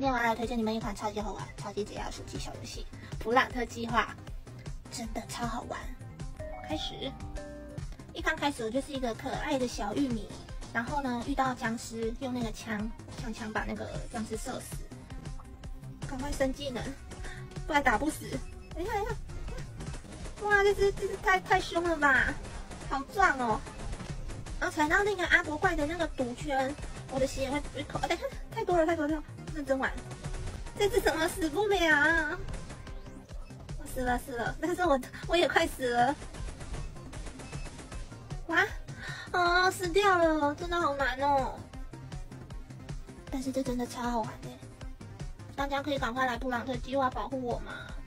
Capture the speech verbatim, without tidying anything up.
天我要来推荐你们一款超级好玩、超级解压手机小游戏《普朗特计划》，真的超好玩。开始，一刚开始我就是一个可爱的小玉米，然后呢遇到僵尸，用那个枪枪枪把那个僵尸射死，赶快升技能，不然打不死。等一下，等一下，哇，这只这只太太凶了吧，好壮哦！然后踩到那个阿伯怪的那个毒圈，我的血也会被扣。等一下，太多了，太多了，认真玩。这只怎么死不了啊？我死了死了，但是我我也快死了。哇，哦，死掉了，真的好难哦。但是这真的超好玩的，大家可以赶快来布朗特计划保护我嘛。